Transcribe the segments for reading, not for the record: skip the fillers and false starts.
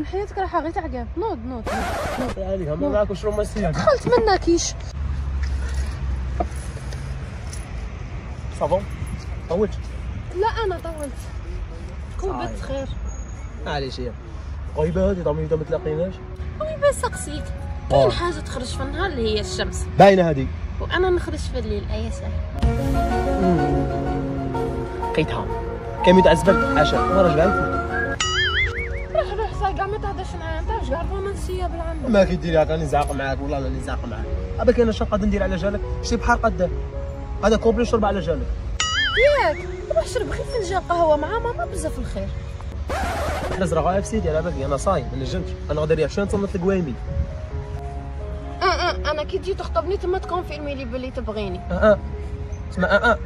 من حياتك راح غير تعقاب. نوض نوض نوض. عليها ما معاكش رومانسيه. دخلت منها كيش. صافون طولت. لا انا طولت. كون بنت خير. معليش هي غايبه هذه ضمي ما تلاقيناش. وي بس سقسيك كاين حاجه تخرج في النهار اللي هي الشمس باينه هذه وانا نخرج في الليل. اي ساعه لقيتها كان متعذبك حاشا ما راجع الفوت. روح صاي كاع ما تهضرش معايا انت واش كاع رومانسيه بالعمل. ما كيدير لك راني نزعق معاك والله راني نزعق معاك. اباك انا شنو قادر ندير على جالك شتي بحال قداه هذا كوبلي شرب على جالك ياك روح شرب غير فنجان قهوه مع ماما بزاف الخير. حنا غايب سيدي على بالي انا صايم ما نجمش انا غادي نريح شنو نصنت القوايمي. انا كي تجي تخطبني تما تكونفيرمي لي بلي تبغيني. اسمع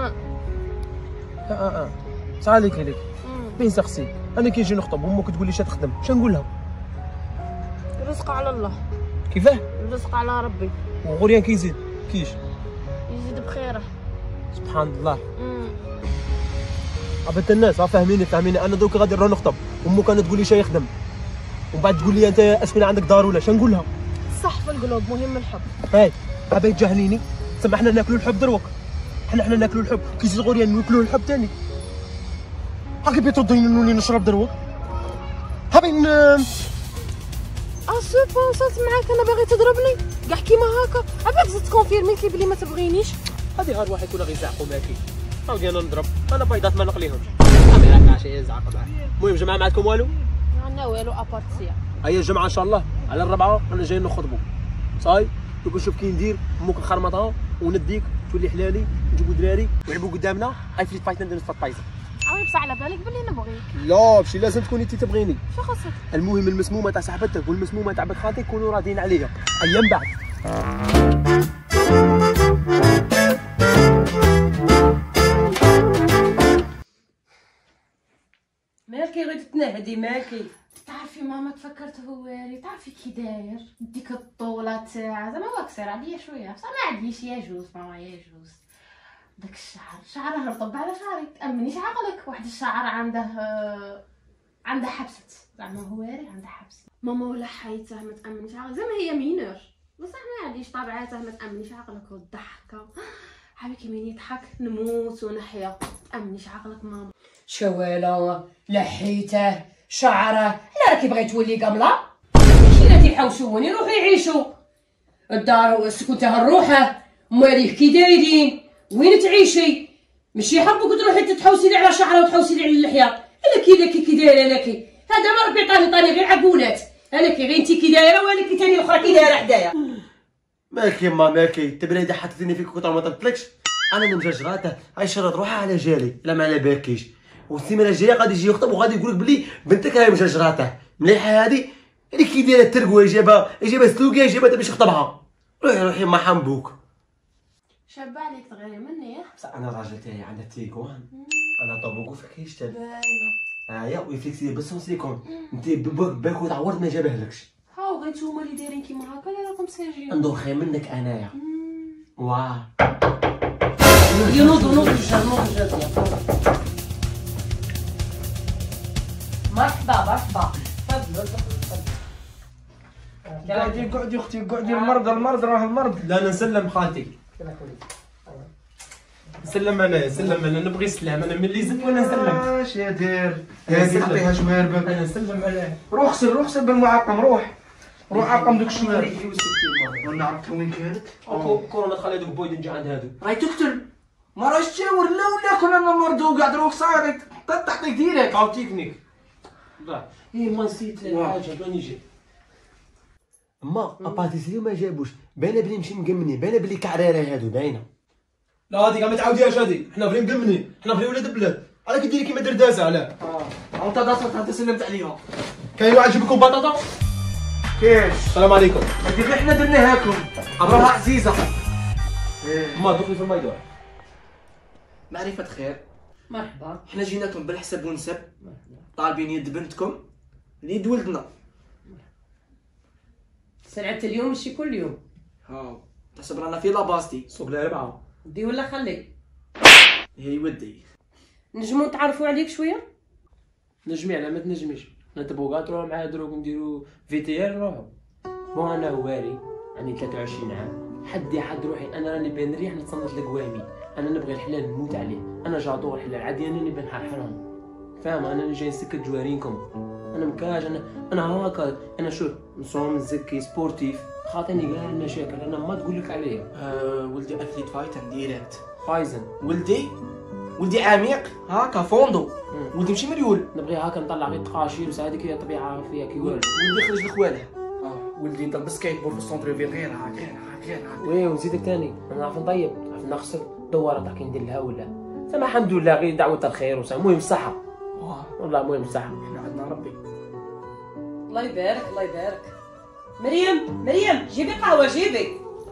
صح عليك عليك بين سقسي انا كي نجي نخطب وامك تقول لي اش تخدم اش نقول لها؟ الرزق على الله. كيفاه؟ الرزق على ربي وغوريان كيزيد كيش يزيد بخيره. سبحان الله. عبد الناس فاهميني انا دوك غادي نروح نخطب امك انا تقول لي شي يخدم ومن بعد تقول لي انت اسفين عندك دار ولا اش نقول لها؟ صح في القلوب مهم الحب. هاي حبيت تجاهليني تسمى حنا ناكلوا الحب دروك حنا ناكلوا الحب كي يزيد غوريان ناكلوا الحب ثاني. هاكي بيترديني نولي نشرب دروك حابين اسوف وصلت معاك انا باغي تضربني كاع كيما هكا عباك زدت تكونفيرمي لي بلي ما تبغينيش. هذه هاد واحد يكون غير يزعقوا معاكي هاودي انا نضرب انا بيضات ما نقليهمش صافي راك عشيه يزعق معاك. المهم جماعه ما عندكم والو؟ ما عندنا والو ابارت سيا. هيا الجمعه ان شاء الله على الربعه انا جاي نخطبوا صاي دوك نشوف كي ندير امك نخرمطها ونديك تولي حلالي نجيبوا دراري ويلعبوا قدامنا اي فيت فايت ندير الطايزه. عاوي بصح على بالك بلي نبغيك. لا ماشي لازم تكوني انت تبغيني. شو خاصك؟ المهم المسمومه تاع صاحبتك والمسمومه تاع بنت خالتك يكونوا راضيين عليها ايام بعد. مالكي غير تنهدي مالكي؟ تعرفي ماما تفكرت هواري تعرفي كي داير ديك الطوله تاعها زعما هو قصير عليا شويه بصح ما عنديش يجوز ماما يجوز. داك شعره رطب على شعرك تامنيش عقلك واحد الشعر عنده حبسه زعما هواري عنده حبسه. ماما ولا حيته ما تامنيش عقلك زعما هي مينور بصح ما عنديش طبيعته ما تامنيش عقلك والضحكه حبيبي كي من يضحك نموت ونحيا تامنيش عقلك ماما. شوالا لحيته شعره لا راكي بغيت تولي قمله شي يحوشوني روحوا يعيشوا الدار سكوتها الروحه ماليه كي دايرين وين تعيشي ماشي حقك تروحي تتحوسي لي على شعره وتحوسي لي على اللحيه. انا كي دايره لكي هذا ما ربي طاني غير عقولات انا كي غير انت كي دايره وانا كي ثاني اخرى كي دايره حدايا. مالكي ما مالكي تبريده حطيتيني فيك كنت ما طلبتلكش انا مجرجراته هاي شرط روحها على جالي لا ما على بالكيش والسيمانه الجايه غادي يجي يخطب وغادي يقول لك بلي بنتك راهي مجرجراته مليحه هذه اللي كي دايره الترقوه جايبها سلوكه جايبها باش يخطبها. روحي ما حنبوك شابه عليك تغيري مني بصح انا راجل تاعي عندها تيكون انا طابوكو فيك يشتل باينه يا ويفليكسي بس سيكون انت باكو تعورت ما جابهلكش. هاو غير نتوما اللي دايرين كيما هكا اللي راكم ساجين ندور خير منك انايا. واه نوض مرحبا تفضل قعدي اختي قعدي المرض راه المرض. لا نسلم خالتي سلم انا نبغي السلام انا ملي زدت وانا نسلم. اش يا دير هادي عطيها شواربك انا نسلم عليه. روح غسل بالمعقم روح عقم دوك الشوارب وانا عرفت وين كانت. كورونا تخلي دوك بويد نجي عند هادو راهي تقتل ما راهش تشاور لا كنا مرضو قاعد روح صاير تعطيك ديريكت عاود تكنيك ما نسيت حاجه باني نجي ما اباتيسيو ما جابوش باينه بلي مشي مقمني باينه بلي كعريره هادو باينه. لا هادي كاع ما تعاوديهاش هادي حنا فري مقمنين حنا فري ولاد بلاد على كي ديري كيما دردازه علاه. انت داصت انت سلمت عليها كاين واحد يجيب لكم بطاطا كيفاش السلام عليكم هادي غير حنا درناها لكم راها عزيزه. ما دخلي في الميدان. معرفه خير مرحبا حنا جيناكم بالحسب ونسب طالبين يد بنتكم ليد ولدنا. سرعة اليوم ماشي كل يوم. هاو تحسب رانا في لاباستي سوق الاربعه دي ولا خلي هي ودي نجمو نتعرفوا عليك شويه. نجمي على ما تنجميش انا تبغوا تروحوا معايا دروك نديرو VTR نروحوا. بون انا هواري عندي 23 عام، حدي حد روحي، انا راني بين الريح نتصنت لقوامي، انا نبغي الحلال نموت عليه، انا جادور الحلال عادي، انا نبي نحرحرهم فاهم. انا جاي نسكت جوارينكم، انا مكاج، انا هاكا، انا شوف نصوم نزكي سبورتيف، خاطيني كاع المشاكل انا ما تقول لك عليا. ولدي اثليت فايتن ديريكت. فايزن ولدي عميق هاكا فوندو. ولدي ماشي مريول. نبغي هاكا نطلع غير تقاشير وساعدك هي طبيعه فيها كي والو. ولدي خرج لخواله. ولدي يضرب سكيت بورد في السونتر فيل غير غير. وي ونزيدك ثاني انا نعرف نطيب، نعرف نغسل دواره تاع كي ندير لها ولا سما الحمد لله غير دعوه الخير وسا. المهم الصحه والله، المهم الصحه. احنا عندنا ربي. الله يبارك الله يبارك. مريم جيبي قهوه جيبي.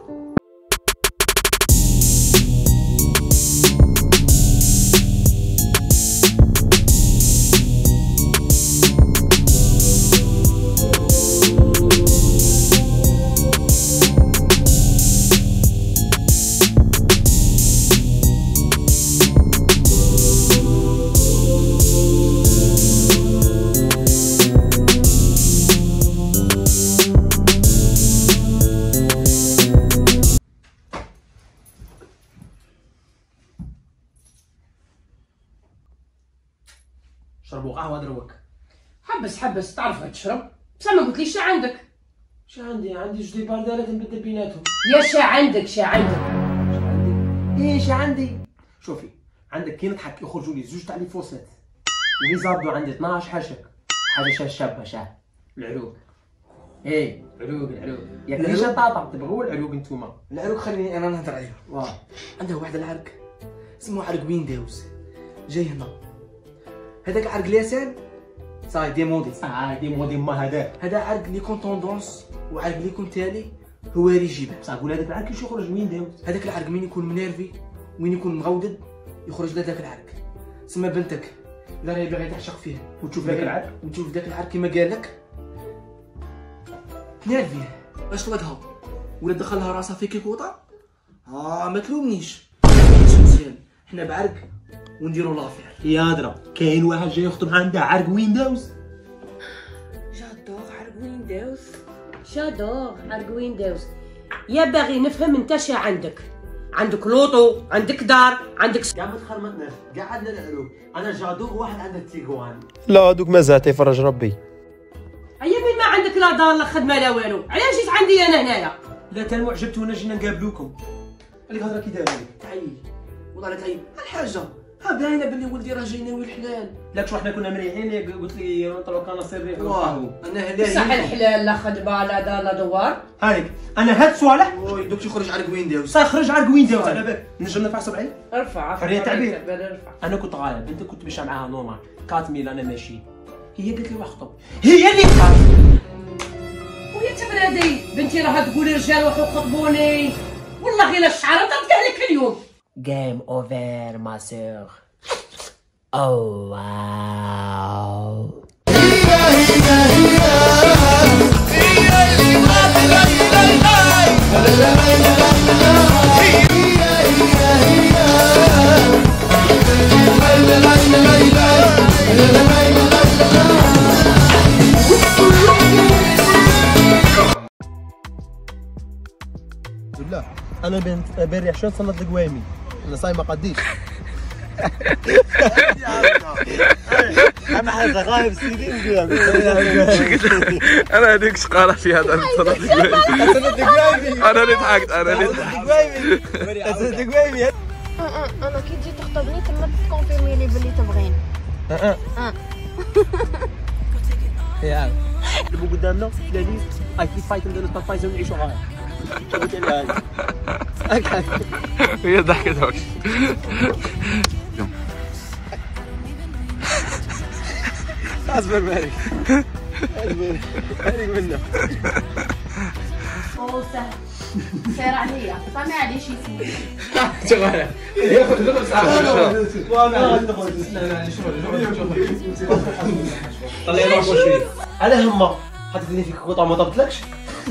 شربوا قهوه دروك. حبس تعرف تشرب بصح ما قلتليش شا عندك. شا عندي جدي باردالات نبدل بيناتهم. يا شا عندك ايه شا عندي. شوفي عندك كي نضحك يخرجوا لي زوج تاع لي فوسات ولي زابدو عندي 12 حاشك، حاجه شابه العروق. ايه العروق ياك ليش طاطا تبغوا العروق نتوما. العروق خليني انا نهضر عليها. واه عنده واحد العرق اسمه عرق ويندوز جاي هنا. هذاك العرق اليسار صاي ديمودي. ديمودي ما هذا عرق اللي يكون طوندونس وعرق اللي يكون تالي هو اللي يجيبه. بصح قول هذاك العرق كيش يخرج ويندوز. هذاك العرق من يكون منيرفي وين يكون مغودد يخرج لهذاك العرق. سما بنتك لا راهي باغي تعشق فيه وتشوف ذاك العرق وتشوف ذاك العرق كيما قال لك نيرفي باش طلقها ولا دخلها راسها في كيكوطه. ما تلومنيش مزيان، حنا بعرق ونديرو لافير. يا درا كاين واحد جاي يخطب عنده عرق ويندوز. جادور عرق ويندوز. يا باغي نفهم انت شا عندك لوطو، عندك دار، عندك كاع ما تخرمطناش، كاع عندنا العروق. انا جادور واحد عنده تيغوان. لا دوك مازال تيفرج ربي. هيا بين ما عندك لا دار لا خدمه لا والو، علاش جيت عندي انا هنايا؟ لا تنوع عجبتونا جينا نقابلوكم. اللي هضره كي داير تعيي والله لا تعيي. الحاجه باينه بلي ولدي راه جاي ناوي الحلال. لا شو حنا كنا مريحين قلت لي نطلعوا كناصير ريح واه انا هلاهي صح الحلال لا خدمه لا دار لا دوار. هايك انا هاد صوالح وي دوك يخرج عرق ويندوز. صاي خرج عرق ويندوز على بالك نجم نرفع صبعي. ارفع حريه تعبير. ارفع. انا كنت غايب، انت كنت ماشي معاها نورمال 4000 انا ماشي. هي قالت لي واخطب، هي اللي قالت. وهي تبرادي بنتي راها تقولي رجال روحوا خطبوني والله غير الشعر طردتها لك اليوم. جيم اوفر ما سيغ. او واو. لا انا بين ريح شلون صنت القويمي انا صايم ما قديش. انا حاسه غايب سيدي انا هذيك شقاله في هذا الصراحه. انا اللي ضحكت انا كي تجي تخطبني تما تكونفيرمي لي بلي تبغيني. يا اللي قدامنا فلانيس اي في فايت نديرو ستار فايت ونعيشوا غايب. هي ضحكت هاك. اصبر مالك مالك منه. او سهل سير عليا طمع عليه شي سيدي. شغاله ياخذ نص ساعه. طلع لي شويه على همه حطيتني فيك قطعه ما طبتلكش.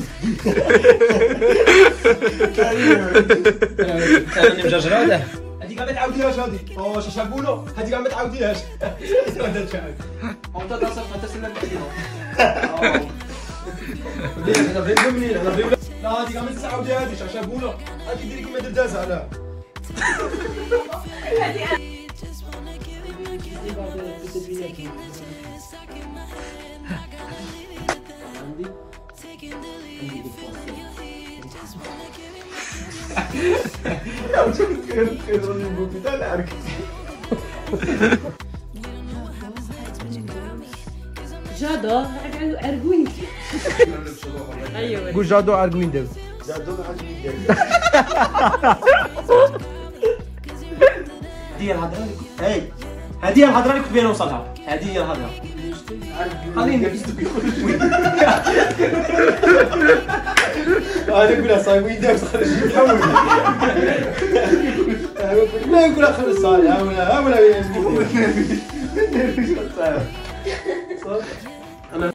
انا مجرجراده. هادي كاع ما تعاوديهاش هادي شابونو هادي كاع ما تعاوديهاش وانت تصرف حتى سنه بعديها. انا بغيت منين انا بغيت لا هادي كاع ما تعاوديهاش شابونو هادي ديري كيما درت دازها لا جادو ارجوين. ايوه قول جادو ارجوين دابا هذه الهضره اللي كنت هذه الهضره اللي كنت باغي نوصلها. هذه هي الهضره. خليني انا نقولها صايب وين دابا خرج يتحول لا نقولها خرج صايب ها ولا